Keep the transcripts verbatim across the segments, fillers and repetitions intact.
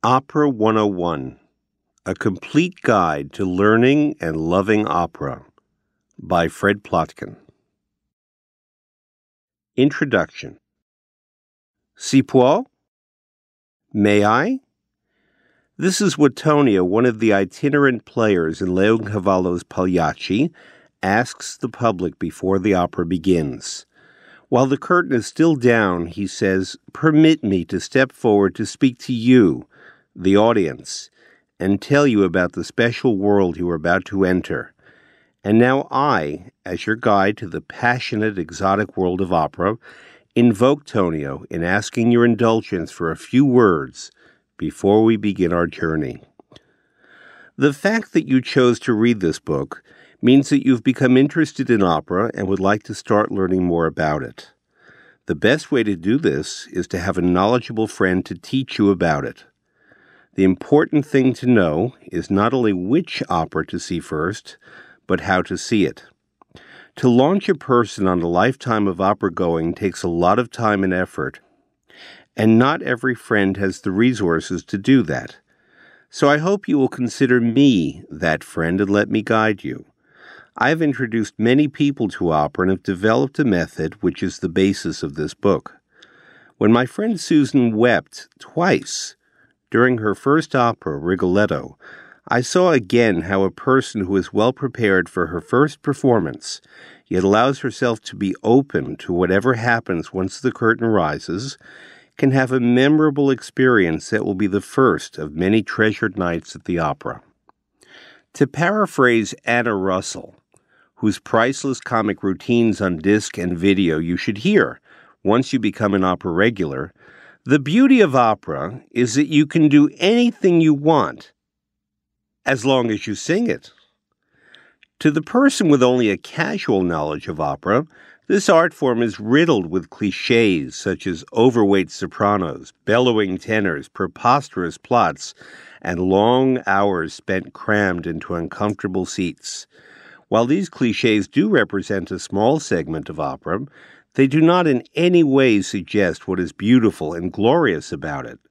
Opera one oh one, A Complete Guide to Learning and Loving Opera by Fred Plotkin. Introduction. Si può? May I? This is what Tonio, one of the itinerant players in Leoncavallo's Pagliacci, asks the public before the opera begins. While the curtain is still down, he says, "Permit me to step forward to speak to you, the audience, and tell you about the special world you are about to enter. And now I, as your guide to the passionate, exotic world of opera, invoke Tonio in asking your indulgence for a few words before we begin our journey." The fact that you chose to read this book means that you've become interested in opera and would like to start learning more about it. The best way to do this is to have a knowledgeable friend to teach you about it. The important thing to know is not only which opera to see first, but how to see it. To launch a person on a lifetime of opera-going takes a lot of time and effort, and not every friend has the resources to do that. So I hope you will consider me that friend and let me guide you. I've introduced many people to opera and have developed a method which is the basis of this book. When my friend Susan wept twice during her first opera, Rigoletto, I saw again how a person who is well prepared for her first performance, yet allows herself to be open to whatever happens once the curtain rises, can have a memorable experience that will be the first of many treasured nights at the opera. To paraphrase Anna Russell, whose priceless comic routines on disc and video you should hear once you become an opera regular, the beauty of opera is that you can do anything you want as long as you sing it. To the person with only a casual knowledge of opera, this art form is riddled with clichés such as overweight sopranos, bellowing tenors, preposterous plots, and long hours spent crammed into uncomfortable seats. While these clichés do represent a small segment of opera, they do not in any way suggest what is beautiful and glorious about it.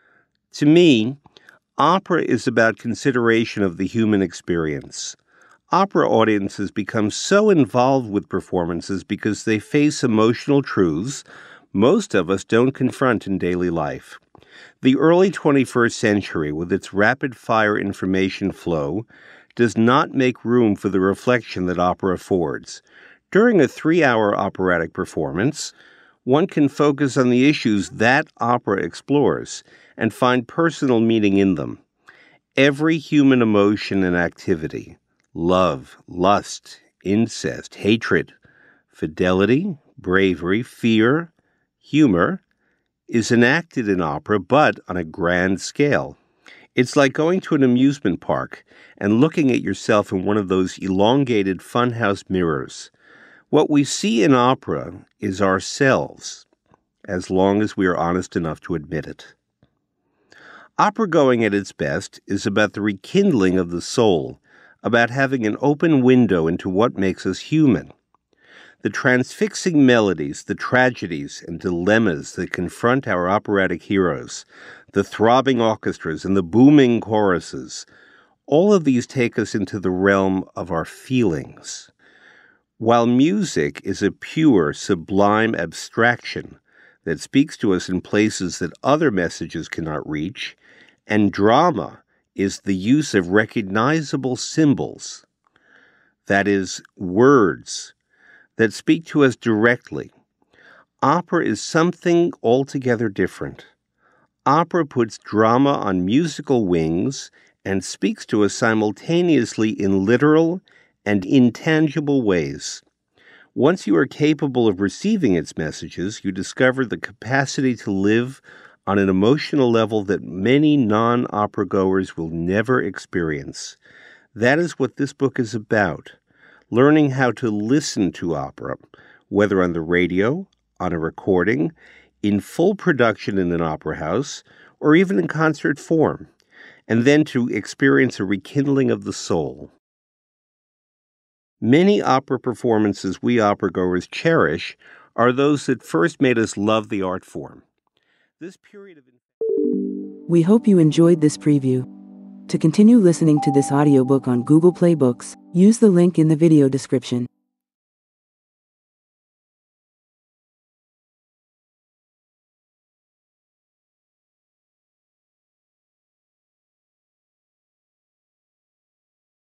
To me, opera is about consideration of the human experience. Opera audiences become so involved with performances because they face emotional truths most of us don't confront in daily life. The early twenty-first century, with its rapid-fire information flow, does not make room for the reflection that opera affords. During a three-hour operatic performance, one can focus on the issues that opera explores and find personal meaning in them. Every human emotion and activity, love, lust, incest, hatred, fidelity, bravery, fear, humor, is enacted in opera, but on a grand scale. It's like going to an amusement park and looking at yourself in one of those elongated funhouse mirrors. What we see in opera is ourselves, as long as we are honest enough to admit it. Opera-going at its best is about the rekindling of the soul, about having an open window into what makes us human. The transfixing melodies, the tragedies and dilemmas that confront our operatic heroes, the throbbing orchestras and the booming choruses, all of these take us into the realm of our feelings. While music is a pure, sublime abstraction that speaks to us in places that other messages cannot reach, and drama is the use of recognizable symbols, that is, words, that speak to us directly, opera is something altogether different. Opera puts drama on musical wings and speaks to us simultaneously in literal and intangible ways. Once you are capable of receiving its messages, you discover the capacity to live on an emotional level that many non-opera goers will never experience. That is what this book is about, learning how to listen to opera, whether on the radio, on a recording, in full production in an opera house, or even in concert form, and then to experience a rekindling of the soul. Many opera performances we opera-goers cherish are those that first made us love the art form. This period of We hope you enjoyed this preview. To continue listening to this audiobook on Google Play Books, use the link in the video description.